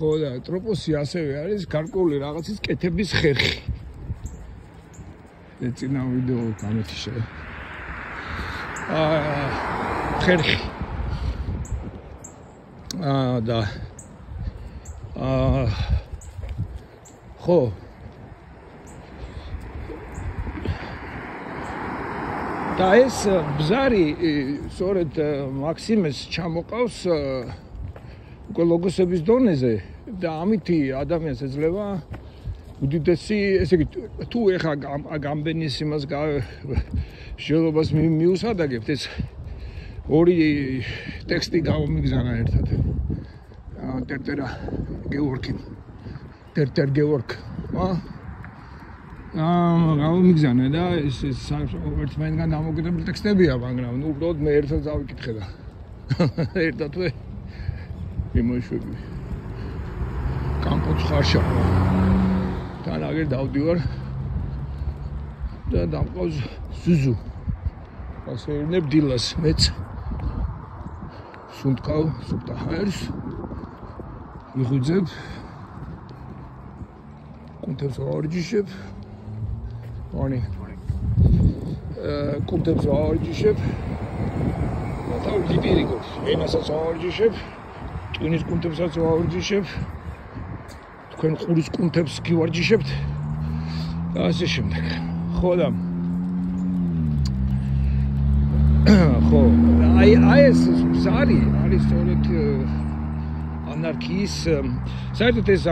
ხო და ტროპოსი ასევე არის გარკვეული რაღაცის კეთების ხერხი. ეწინა ვიდეო გამეთიშე. ხერხი. და ხო და ეს ბზარი სწორედ მაქსიმეს ჩამოყავს უკვე ლოგოსების დონეზე და ამითი ადამიანს ეძლევა უდიდესი, ესე იგი, თუ ეხა გამბენის იმას მსჯელობას მიუსადაგებთ, ეს ორი ტექსტი გამომიგზავნა ერთად. ტერტერა გეორგი. ტერტერ გეორგმა გამომიგზავნა და ეს ერთმანეთგან დამოკიდებული ტექსტებია, მაგრამ ნუ უბრალოდ მე ერთად დავიკითხე და ერთად იმოიშვები. კამპოც ხარშა. თან აგერ დავდივარ და დამყავს ზუზუ. ასეირნებ დილას მეც. სუნთქავ სუფთა ჰაერს. ვიღვიძებ. კუნთებს ავარჯიშებ. კუნთებს ავარჯიშებ. და დიდი რიგოს. ენასაც ავარჯიშებ. ტვინის კუნთებსაც ავარჯიშებ. თქვენ ყურის კუნთებს გივარჯიშებთ და ასე შემდეგ. ხო და ხო, აი ეს ბზარი არის სწორედ ანარქიის, საერთოდ ეს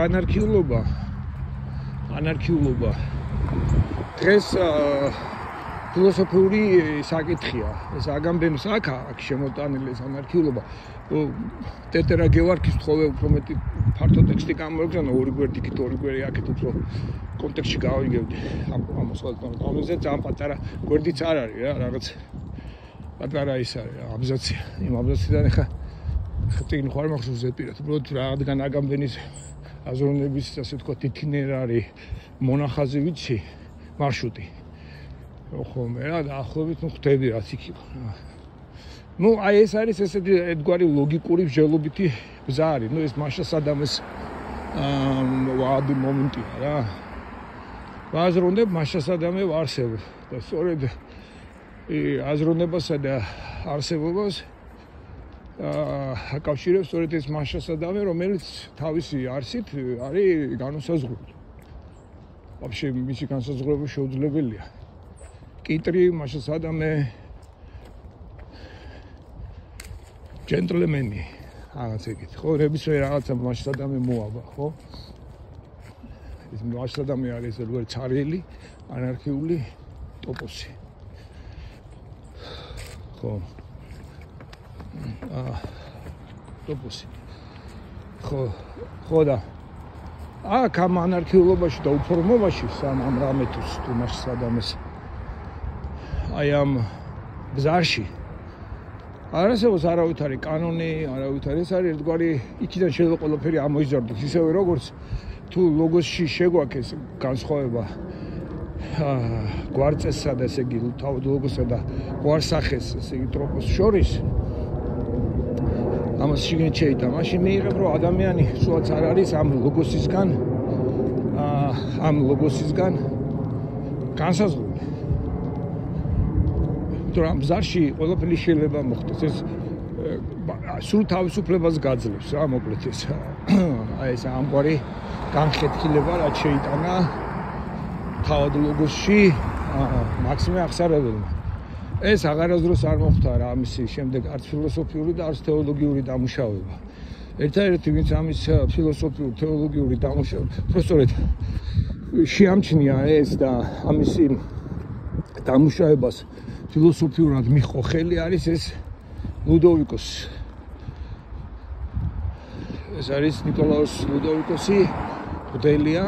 ანარქიულობა დღეს ფილოსოფიური საკითხია. ეს აგამბენს აქ შემოტანილი ეს ანარქიულობა. ტერტერა გევარგის თხოვე უფრო მეტი ფართო ტექსტი გამოგზავნა, ორი გვერდი იქით, ორი გვერდი აქეთ უფრო კონტექსტში გავიგებდი ამას ყველგან. ამაზე ძალიან პატარა გვერდიც არ არის რა, რაღაც პატარა ის არის აბზაცია. იმ აბზაციდან ეხა ტიგნი ხარ მახსოვს ზეპირად. უბრალოდ რადგან აგამბენის აზროვნების, ასე ვთქვათ, იტინერარი მონახაზი ვიცი, მარშრუტი. ხომ რა დაახლოებით ნუ ხვდები რაც იქ იყო. ნუ აი ეს არის ესეთი ერთგვარი ლოგიკური მსჯელობითი ბზარი. ნუ ეს მაშა სადამეს ვადი მომენტია რა. ვაზროვნებ მაშა სადამე ვარსებ და სწორედ აზროვნებასა და არსებობას აკავშირებს სწორედ ეს მაშა სადამე, რომელიც თავისი არსით არის განუსაზღვრელი. ვაფშე მისი განსაზღვრება შეუძლებელია. კიტრი მაშა სადამე ჯენტლმენი რაღაც ეგეთ ხო რებისვე რაღაცა მაშა სადამე მოაბა ხო ეს მაშა სადამე არის როგორ ცარიელი ანარქიული ტოპოსი ხო ტოპოსი ხო და აქ ამ ანარქიულობაში და უფორმობაში ამ რამეთუს თუ მაშა სადამეს აი ამ ბზარში არასდროს არავითარი კანონი, არავითარი ეს არის ერთგვარი იქიდან შეიძლება ყველაფერი ამოიზარდოს, ისევე როგორც თუ ლოგოსში შეგვაქვს განსხვავება გვარწესსა და ესე იგი თავად ლოგოსსა და გვარსახეს, ესე იგი ტროპოს შორის ამას შიგნით შეიტა, მაშინ მიიღებ რომ ადამიანი სულაც არ არის ამ ლოგოსისგან განსაზღვრული. ამ ბზარში ყველაფერი შეიძლება მოხდეს. ეს სულ თავისუფლებას გაძლევს რა, მოკლედ ეს აი ეს ამგვარი განხეთქილება რაც შეიტანა თავად ლოგოსში მაქსიმე აღსარებელმა. ეს აღარასდროს არ მოხდა რა ამისი შემდეგ არც ფილოსოფიური და არც თეოლოგიური დამუშავება. ერთადერთი ვინც ამის ფილოსოფიურ თეოლოგიური დამუშავება სწორედ შეამჩნია ეს და ამისი დამუშავებას ფილოსოფიურად მიჰყო ხელი არის ეს ლუდოვიკოსი. ეს არის ნიკოლაუს ლუდოვიკოსი, მღვდელია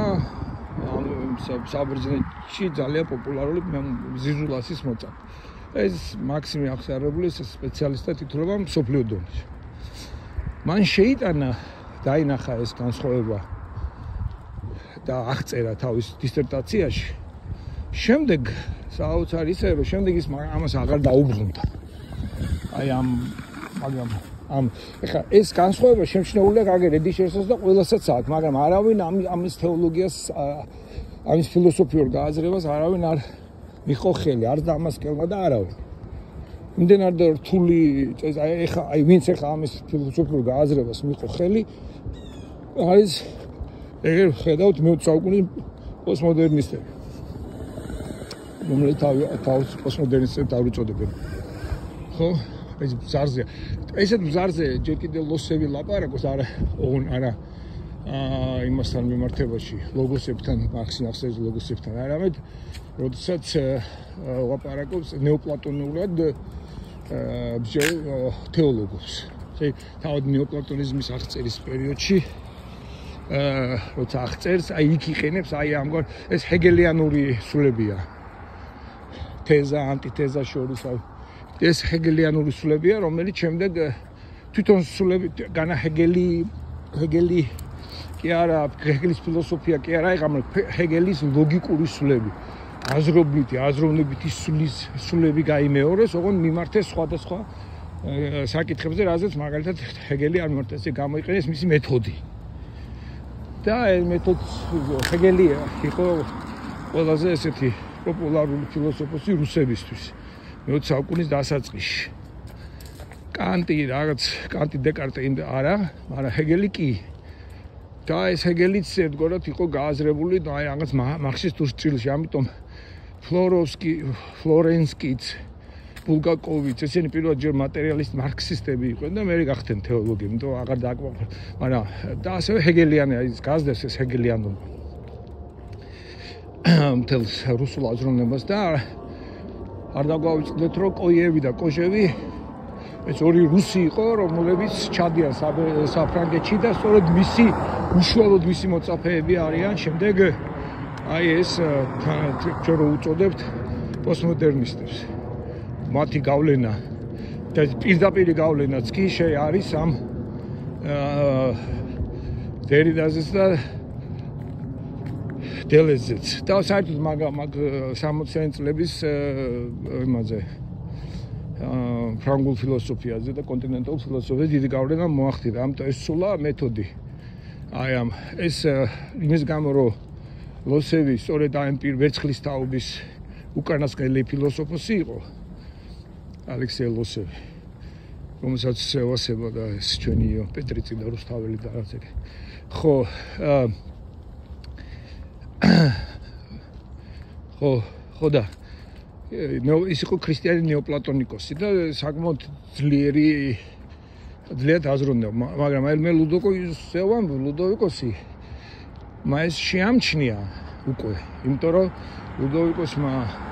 საბერძნეთში ძალიან პოპულარული ზიზულასის მოწამე. ეს მაქსიმე აღსარებული სპეციალისტად ითვლება მსოფლიო დონეზე. მან შეიტანა დაინახა ეს განსხვავება და აღწერა თავის დისერტაციაში. შემდეგ საოცარ ისე რომ შემდეგ ის ამას აღარ დაუბრუნდა. აი ამ მაგრამ ეხლა ეს განსხვავება შემჩნეულია გაგერედის შესაძლოა და ყველასაც აქვს, მაგრამ არავინ ამის თეოლოგიას, ამის ფილოსოფიურ გააზრებას არავინ არ მიყო ხელი, არ დამასკელმა და არავინ. იმდენად რთული ეხლა ვინც ეხლა ამის ფილოსოფიურ გააზრებას მიყო ხელი, არის ეგრე ხედავთ მე-20 საუკუნის პოსტმოდერნისტები. რომლებიც თავს პოსტმოდერნისტებს დაუწოდებენ. ხო, ეს ბზარზეა. ესეთ ბზარზე ჯერ კიდევ ლოსები ლაპარაკობს, არა იმასთან მიმართებაში, ლოგოსებთან, მარქსის ახსენებს ლოგოსებთან, არამედ როდესაც ლაპარაკობს ნეოპლატონურად ბრძოლ თეოლოგებს. თავად ნეოპლატონიზმის აღწერის პერიოდში როცა აღწერს, იქ იყენებს ამგვარ ეს ჰეგელიანური სულებია. თეზა, ანტითეზა შორის ეს ჰეგელიანური სულებია, რომელიც შემდეგ თვითონ სულები განა ჰეგელი კი არა, ჰეგელის ფილოსოფია კი არა, მაგრამ ჰეგელის ლოგიკური სულები. აზროვნებითი სულები გაიმეორეს, ოღონდ მიმართეს სხვადასხვა საკითხებზე, რაზეც მაგალითად ჰეგელი არ მიმართეს, გამოიყენეს მისი მეთოდი. და ეს მეთოდი ჰეგელი იყო ყველაზე ესეთი პოპულარული ფილოსოფოსი რუსებისთვის. მე-20 საუკუნის დასაწყისში. კანტი დეკარტე არა, მაგრამ ჰეგელი კი. და ეს ჰეგელიც ერთგვარად იყო გააზრებული რაღაც მარქსისტულ სტილში, ამიტომ ფლორენსკიც, ბულგაკოვიც, ესენი პირველად ჯერ მატერიალისტ მარქსისტები იყვნენ და მე გახდნენ თეოლოგები, იმიტომ აღარ დააკმაყოფილე. მაგრამ და ასევე ჰეგელიანი ის გაზრდას ეს ჰეგელიანობა. მთელს რუსულ აზროვნებას და არ დაგვავიწყდეთ, რომ კოიევი და კოჟევი ეს ორი რუსი იყო, რომლებიც ჩადიან საფრანგეთში და სწორედ უშუალოდ მისი მოწაფეები არიან. შემდეგ ეს ჩვენ რო უწოდებთ პოსტმოდერნისტებს. მათი გავლენა და პირდაპირი გავლენაც კი არის ამ დერიდაზეც და დელეზეც. და საერთოდ მაგ 60-იანი წლების იმაზე ფრანგულ ფილოსოფიაზე და კონტინენტალურ ფილოსოფიაზე დიდი გავლენა მოახდინა. ამიტომ ეს სულა მეთოდი. ეს იმის გამო რომ ლოსევი სწორედ ამ ვერცხლის თაობის უკანასკნელი ფილოსოფოსი იყო. ალექსეი ლოსევი, რომელსაც ევასებოდა ეს ჩვენი პეტრიცი და რუსთაველი და რაღაც ეგ. ხო და ის იყო ქრისტიანი ნეოპლატონიკოსი და საკმაოდ ძლიერად აზროვნება, მაგრამ მე ლუდოვიკოსი მას შეამჩნია უკვე, იმიტომ რომ ლუდოვიკოსმა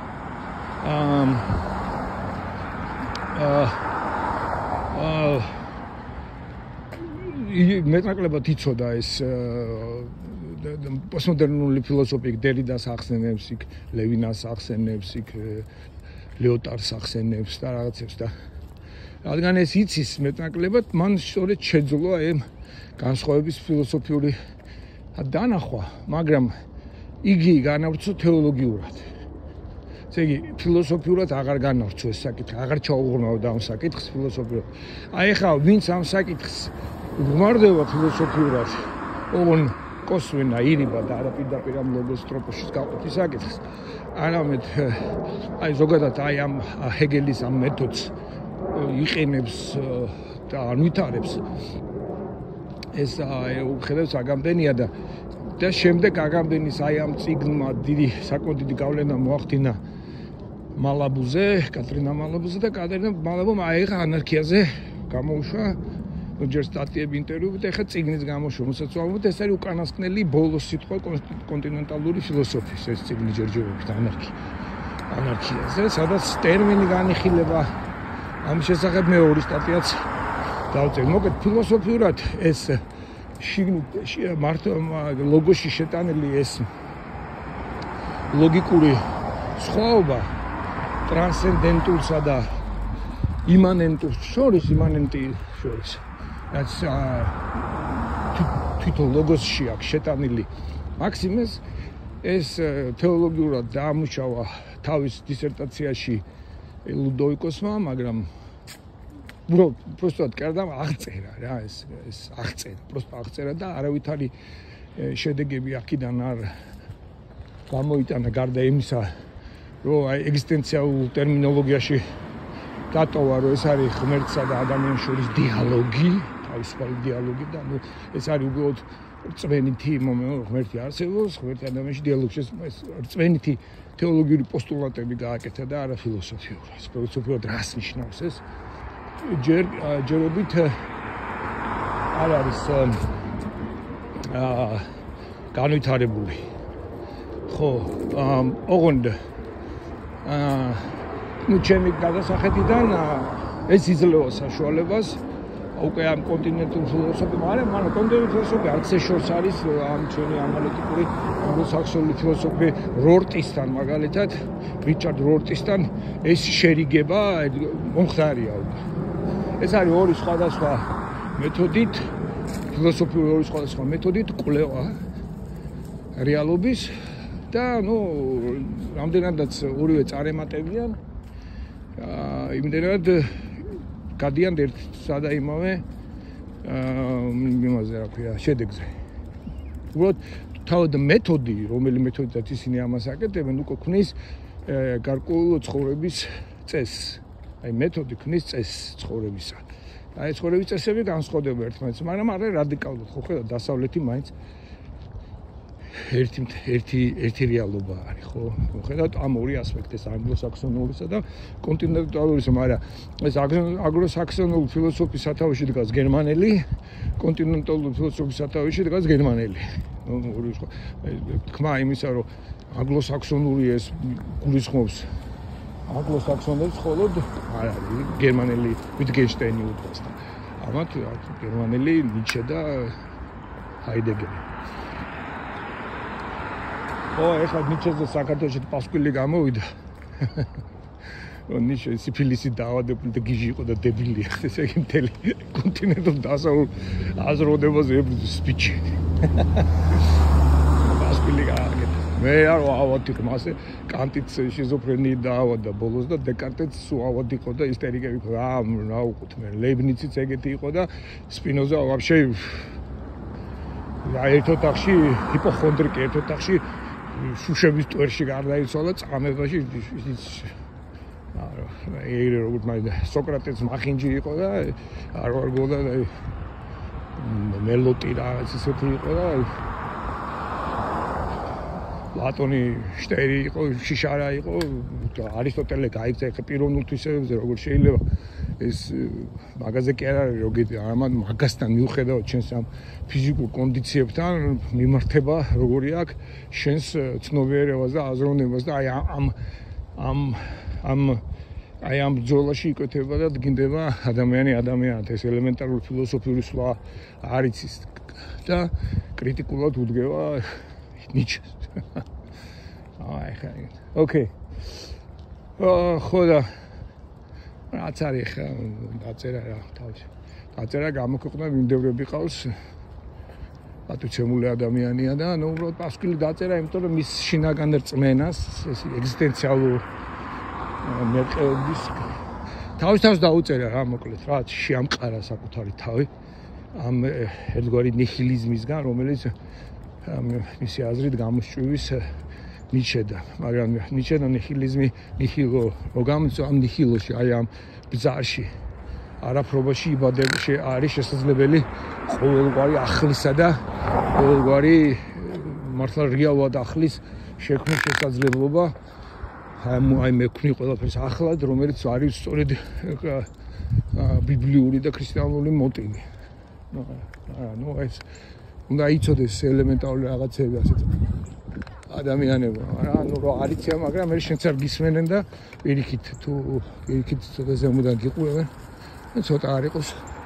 მეტნაკლებად იცოდა ეს პოსტმოდერნული ფილოსოფია, დერიდას ახსენებს, ლევინას ახსენებს, ლეოტარს ახსენებს და რაღაცებს და რადგან ეს იცის მეტნაკლებად, მან სწორედ შეძლო განსხვავების ფილოსოფიური დანახვა, მაგრამ იგი განავრცო თეოლოგიურად. ესე იგი, ფილოსოფიურად აღარ განავრცო ეს საკითხი, აღარ ჩაუღრმავდა ამ საკითხს ფილოსოფიურად. ეხლა ვინც ამ საკითხს უღმარდება ფილოსოფიურად, ოღონ კოსვენა ირიბა და არაპირდაპირ ამ ლოგოს ტროპოშის გაყოფის საკითხს. არამედ ზოგადად ამ ჰეგელის ამ მეთოდს იყენებს და ანვითარებს. ეს უხედავს აგამდენია და შემდეგ აგამდენის ამ წიგნმა საკმაოდ დიდი გავლენა მოახდინა მალაბუზე, კატრინა მალაბუზე და კატრინა მალაბუმ ეხა ანარქიაზე გამოუშვა ჯერ სტატიები, ინტერვიუები და ეხა წიგნიც გამოუშვა, რომელსაც ვამბობთ, ეს არის უკანასკნელი ბოლოს სიტყვა კონტინენტალური ფილოსოფიის, ეს წიგნი ჯერჯერობით ანარქიაზე, სადაც ტერმინი განიხილება ამის შესახებ მე ორი სტატიაც დავწერე. მოკლედ ფილოსოფიურად ეს მარტო ლოგოში შეტანილი ეს ლოგიკური სხვაობა ტრანსცენდენტულსა და იმანენტურ შორის რაც თვითონ ლოგოსში აქვს შეტანილი მაქსიმეს, ეს თეოლოგიურად დაამუშავა თავის დისერტაციაში ლუდოვიკოსმა, მაგრამ უბრალოდ კერდამ აღწერა რა ეს აღწერა, უბრალოდ აღწერა და არავითარი შედეგები აქედან არ გამოიტანა გარდა იმისა, რომ აი ეგზისტენციალურ ტერმინოლოგიაში დატოვა, რომ ეს არის ღმერთსა და ადამიანის შორის დიალოგი, თავისუფალი დიალოგი და ეს არის უბრალოდ რწმენითი მომენტი, რომ ღმერთი არსებობს, ღმერთი ადამიანში დიალოგში ეს რწმენითი თეოლოგიური პოსტულატები გააკეთა და არა ფილოსოფიური. ეს ფილოსოფიურად რას ნიშნავს ეს? ჯერობით არ არის განვითარებული. ხო, ოღონდ ჩემი გადასახედიდან ეს იძლევა საშუალებას უკვე ამ კონტინენტურ ფილოსოფიამ, მაგრამ კონტინენტურ ფილოსოფია არც ეს შორს არის ამ ჩვენი ანალიტიკური ანგლო-საქსონური ფილოსოფი რორტისთან მაგალითად, რიჩარდ რორტისთან ეს შერიგება მომხდარია უკვე. ეს არის ორი სხვადასხვა მეთოდით, ფილოსოფიური ორი სხვადასხვა მეთოდით კვლევა რეალობის და რამდენადაც ორივე წარემატებიან, იმდენად გადიან ერთ სადა იმავე იმაზე რა ქვია, შედეგზე. უბრალოდ თავად მეთოდი, რომელი მეთოდით ისინი ამას აკეთებენ, უკვე ქმნის გარკვეულ ცხოვრების წესს. აი მეთოდი ქმნის წესს ცხოვრებისა. აი ცხოვრების წესები განსხვავდება ერთმანეთს, მაგრამ არა რადიკალურად, ხო ხედავთ, დასავლეთი მაინც ერთი რეალობა არის, ხო? ხედავთ ამ ორი ასპექტს, ანგლო-საქსონურისა და კონტინენტალურისა, მაგრამ ეს ანგლო-საქსონური ფილოსოფიის სათავეში დგას გერმანელი, კონტინენტალური ფილოსოფიის სათავეში დგას გერმანელი. ორი სხვა თქმა იმისა, რომ ანგლო-საქსონური ეს გულისხმობს ანგლო-საქსონელს, ხოლო არა, გერმანელი ვიტგენშტაინი უდგას და ამათ გერმანელი ნიჩე და ჰაიდეგერი. ეხლა ნიჩეზე საქართველოში პასკვილი გამოვიდა. ნიჩე სიფილისი დაავადებული და გიჟი იყო და დებილი. ესე იგი მთელი კონტინენტურ დასავლურ აზროვნებაზე ებრძვის სპიჩი. პასკვილი გააკეთა. მე არ ავადი მასე კანტიც შიზოფრენიით დაავადდა ბოლოს და დეკარტეც ავად იყო და ისტერიკები იყო. რა უყოთ მე ლეიბნიციც ეგეთი იყო და სპინოზა ვაფშე ერთ ოთახში ჰიპოხონდრიკი ერთ ოთახში შუშების ტვერში გარდაიცვალა წამებაში როგორც სოკრატეს მახინჯი იყო და არ ვარგოდა და მელოტი რაღაც ისეთი იყო და პლატონი შტერი იყო, შიშარა იყო, არისტოტელე გაიქცა ეხა პიროვნულ თვისებებზე როგორ შეიძლება ეს მაგაზე კი არ არის როგეთი ამან მაგასთან მიუხედავად ჩვენს ამ ფიზიკურ კონდიციებთან მიმართება როგორი აქვს შენს ცნობიერებას და აზროვნებას და აი ამ ბრძოლაში იკვეთება და დგინდება ადამიანად ეს ელემენტარული ფილოსოფიური სვლა არ იცის და კრიტიკულად უდგება ნიჩეს. ოკეი. ხო და რაც არის ხა დაწერა რა თავში. დაწერა გამოქვეყნა მიმდევრები ყავს. ატუცემული ადამიანია და უბრალოდ პასკვილი დაწერა, იმიტომ რომ მის შინაგან რწმენას, ეს ეგზისტენციალურ მერყეობის თავის დაუწერა რა მოკლედ, რა შეამყარა საკუთარი თავი ამ ერთგვარი ნიჰილიზმისგან, რომელიც მისი აზრით გამოსჭვის ნიჩედა, მაგრამ ნიჩე და ნიჰილიზმი ნიჰილო, გამიწვა ამ ნიჰილოში, აი ამ ბზარში, არაფრობაში იბადებში არის შესაძლებელი ყოველგვარი აღლისა და ყოველგვარი მართლა რეალურად ახლის შექმნის შესაძლებლობა. აი მე ვქნი ყველაფერს ახლად, რომელიც არის სწორედ ბიბლიური და ქრისტიანული მოტივი. ეს უნდა იცოდეს ელემენტარული რაღაცები ასეთ ადამიანებმა, რა არიცია, მაგრამ მე შენც არ გისმენენ და პირიქით ცოტა ზემოდან გიყურებენ, ცოტა არ იყოს.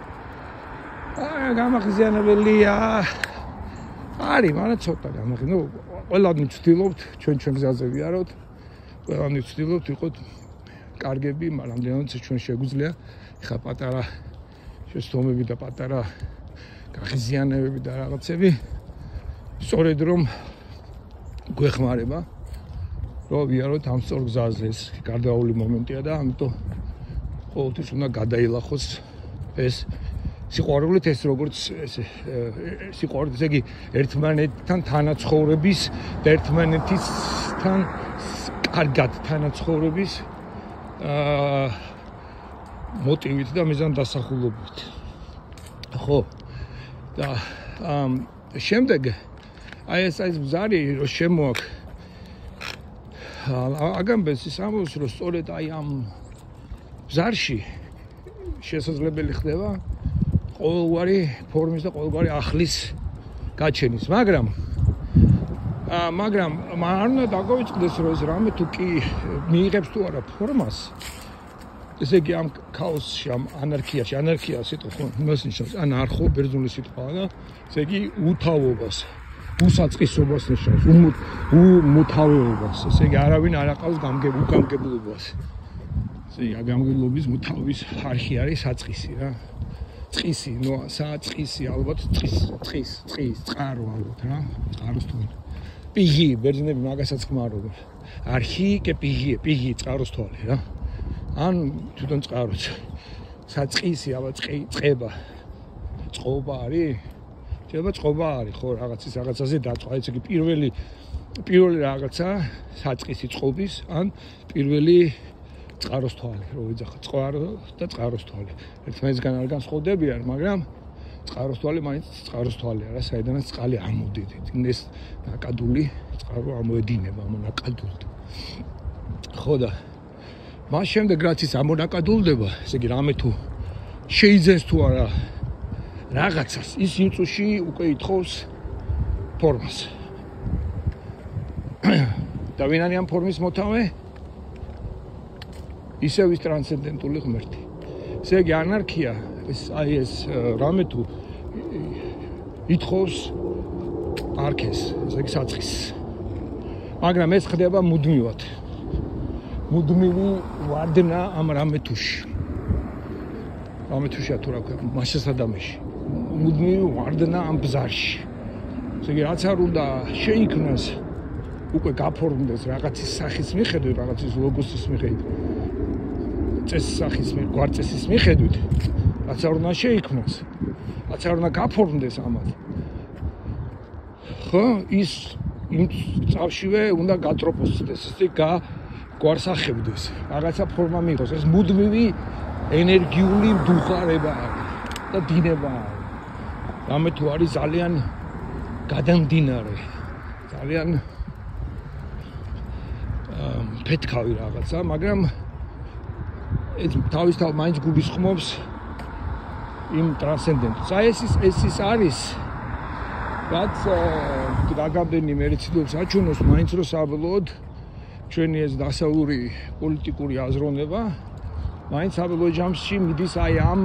გამახიზიანებელია. არის, მაგრამ ცოტა გამახიზიანებელი. ყველანი ვცდილობთ, ჩვენ გზაზე ვიაროთ, ყველანი ვცდილობთ ვიყოთ კარგები, მაგრამ რამდენადაც ჩვენ შეგვიძლია, ხა პატარა შეცდომები და პატარა გახიზიანებები და რაღაცები სწორედ რომ გვეხმარება რომ ვიაროთ ამ სწორ გზაზე. ეს გარდაული მომენტია და ამიტომ ყოველთვის უნდა გადაილახოს ეს სიყვარულით ეს როგორც სიყვარულით ესე იგი ერთმანეთთან თანაცხოვრების და ერთმანეთისთან კარგად თანაცხოვრების მოტივით და მიზანდასახულობით. ხო. და შემდეგ აი ეს ბზარი რომ შემოაქ აგამბეს ის ამბობს რომ სწორედ აი ამ ბზარში შესაძლებელი ხდება ყოველგვარი ფორმის და ყოველგვარი ახლის გაჩენის, მაგრამ არ უნდა დაგვიწყდეს რომ ეს რამე თუ კი მიიღებს თუ არა ფორმას, ესე იგი ამ ქაოსში, ამ ანარქიაში, ანარქია სიტყვა ხო იმას ნიშნავს, ან არხო ბერძნული სიტყვაა და ესე იგი უთავობას, უსაწყისობას ნიშნავს, უმუთავეობას, ესე იგი არავინ არ აყავს უგამგებლობას. ესე იგი გამგებლობის მუთავის არხი არის საწყისი რა. წყისი, ნუ საწყისი ალბათ წყარო ალბათ რა, წყაროს თვალი. პიგი, ბერძნები მაგასაც ხმარობენ. არხი კი პიგი, წყაროს თვალი რა. ან თვითონ წყაროც. საწყისი ალბათ წყება. წყობა არის? შეიძლება წყობა არის, ხო, რაღაცაზე დაწყვა, ესე იგი პირველი რაღაცა საწყისი წყობის, ან პირველი წყაროს თვალი, რო ვიძახა, წყარო და წყაროს თვალი. ერთმანეთისგან არ განსხვავდებიან, მაგრამ წყაროს თვალი მაინც წყაროს თვალია რა, საიდანაც წყალი ამოდიდით. ეს ნაკადული წყარო ამოედინება, ამონაკადულდება. ხო და მას შემდეგ რაც ის ამონაკადულდება, ესე იგი რამე თუ შეიძენს თუ არა რაღაცას, ის იმ წუთში უკვე ითხოვს ფორმას. და ვინ არის ამ ფორმის მოთავე? ისევ ის ტრანსცენდენტული ღმერთი. ესე იგი ანარქია, ეს რამე თუ ითხოვს არქეს, ესე იგი საწყისს. მაგრამ ეს ხდება მუდმივად. მუდმივი ვარდნა ამ რამე თუში. რამე თუშია თუ რა ქვია, მასშტაბში. მუდმივი ვარდნა ამ ბზარში. ესე იგი რაც არ უნდა შეიქმნას, უკვე გაფორმდეს რაღაცის სახის მიხედვით, რაღაცის ლოგოსის მიხედვით. წესის სახის გვარწესის მიხედვით, რაც არ უნდა შეიქმნას, რაც არ უნდა გაფორმდეს ამათ. ხო, ის იმ წავშივე უნდა გატროპოსდეს, ესე გვარსახებდეს, რაღაცა ფორმა მიიღოს. ეს მუდმივი ენერგიული მდუხარება და დინება. რამე თუ არის ძალიან გადამდინარე, ძალიან ფეთქავი რაღაცა, მაგრამ ეს თავისთავად მაინც გულისხმობს იმ ტრანსცენდენტს. აი ეს ის არის, რაც გაგაბენი მერეციდებს აჩვენოს მაინც რომ საბოლოოდ ჩვენი ეს დასავლური პოლიტიკური აზროვნება მაინც საბოლოო ჯამში მიდის აი ამ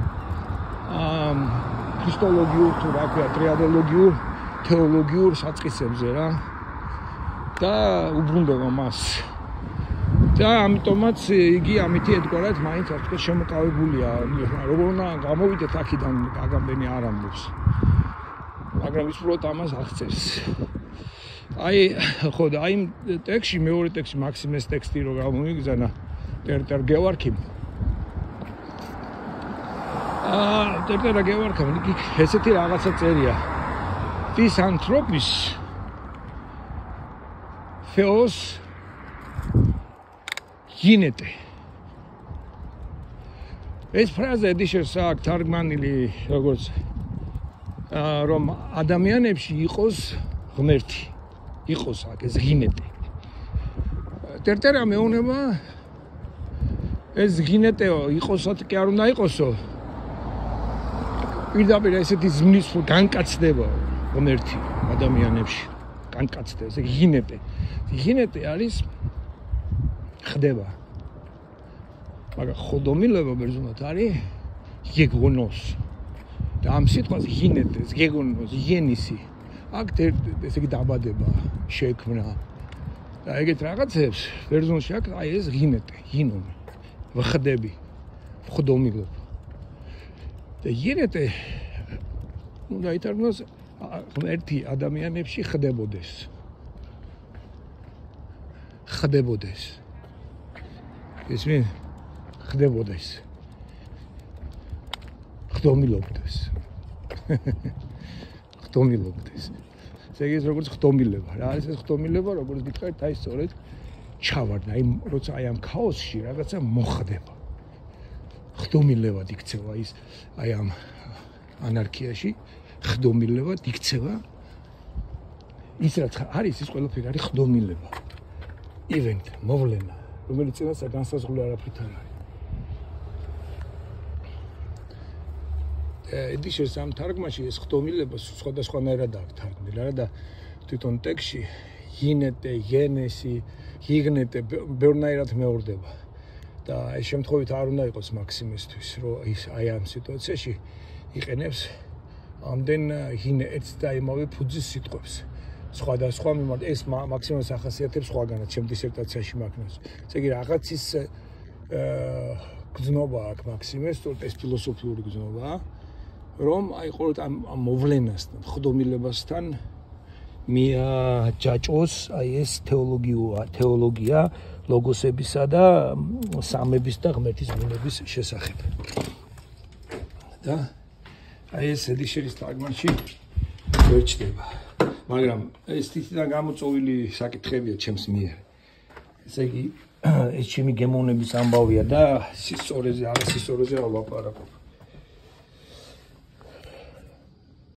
ქრისტოლოგიურ თუ რა ქვია, ტრიადოლოგიურ, თეოლოგიურ საწყისებზე რა. და უბრუნდება მას. და ამიტომაც იგი ამითი ედგვარად მაინც ასე ვთქვათ შემოკავებულია. როგორ უნდა გამოვიდეთ აქედან გაგაბენი არ ამბობს. მაგრამ ის უბრალოდ ამას აღწერს. აი ხო და აი ტექსტში მეორე ტექსტი მაქსიმეს ტექსტი რო გამომიგზანა ტერტერ გევარქიმ. ტერტერ გევარქიმ იგი ესეთი რაღაცა წერია. This anthropis Θεός γίνεται. ეს ფრაზა ედიშერს აქვს თარგმანილი როგორც რომ ადამიანებში იყოს ღმერთი. იყოს აქ ეს γίνεται. ტერტერა მეუნება ეს ღინეტეო იყოსოთ კი არ უნდა იყოსო. პირდაპირ ესეთი ზმნის განკაცდება ღმერთი ადამიანებში. განკაცდება, ესე ღინეტე. ღინეტე არის ხდება. მაგრამ ხოდომილება ბერძნულად არის გეგონოს. და ამ სიტყვას ღინეტეს, გეგონოს, ჟენისი. აქ ესე იგი დაბადება, შექმნა. და ეგეთ რაღაცებს ბერძნულში აქვს აი ეს ღინეტე, ღინომი. ვხდები, ხდომილობა. და ღინეტე უნდა ითარგმნოს ღმერთი ადამიანებში ხდებოდეს. ხდებოდეს. ისმენ ხდებოდა ის. ხდომილობდეს. ხდომილობდეს. ესე იგი ეს როგორც ხდომილება. რა არის ეს ხდომილება, როგორც გითხარით, აი სწორედ ჩავარდა, აი როცა აი ამ ქაოსში რაღაცა მოხდება. ხდომილევად იქცევა ის აი ამ ანარქიაში, ხდომილევად იქცევა ის რაც არის ის ყველაფერი არის ხდომილება. event, მოვლენა, რომელიც წინასა განსაზღვრული არაფრით არ არის. ედიშერს ამ თარგმანში ეს ხდომილება სხვადასხვანაირად აქვს თარგმნილი, არა და თვითონ ტექსტში ჰინეტე, გენესი, ჰიგნეტე ბევრნაირად მეორდება. და ეს შემთხვევით არ უნდა იყოს მაქსიმესთვის, რომ ის აი ამ სიტუაციაში იყენებს ამდენ ჰინეტს და იმავე ფუძის სიტყვებს. სხვადასხვა მიმართ ეს მაქსიმუმს ახასიათებს სხვაგანაც ჩემ დისერტაციაში მაგნას. ესე იგი რაღაც ის გზნობა აქვს მაქსიმეს, თორე ეს ფილოსოფიური გზნობაა, რომ აი ყოველთ ამ მოვლენასთან, ხდომილებასთან მიაჯაჭვოს აი ეს თეოლოგია ლოგოსებისა და სამების და ღმერთის ბუნების შესახებ. და აი ეს ედიშერის თარგმანში ვერ ჩდება. მაგრამ ეს თითიდან გამოწვეული საკითხებია ჩემს მიერ. ესე იგი ეს ჩემი გემოვნების ამბავია და სისწორეზე, არასისწორეზე ვაპარაკობ.